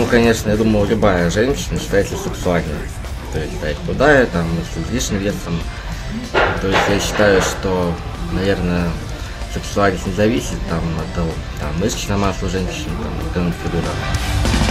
конечно, я думаю, любая женщина считается сексуальной. То есть, да, худая, там, с лишним весом. То есть я считаю, что, наверное, сексуальность не зависит там, от того, там, мышечная масса у женщин, там, фигура.